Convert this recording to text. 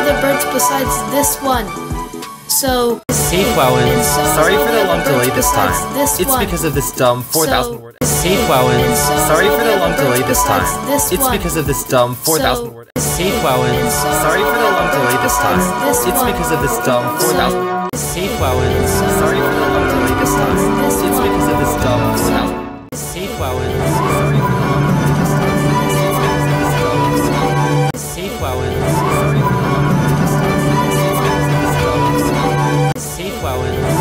other birds besides this one. So, Hey Flowins, sorry for the long delay this time. It's because of this dumb 4,000 word. Hey Flowins, sorry for the long delay this time. It's because of this dumb 4,000 word. Hey Flowins, sorry for the long delay this time. It's because of this dumb 4,000. Hey Flowins, sorry for the long delay this time. It's because of this dumb 4,000. Hey Flowins, sorry for the long delay this time. Hey Flowins, sorry for the long delay this time. Hey Flowins.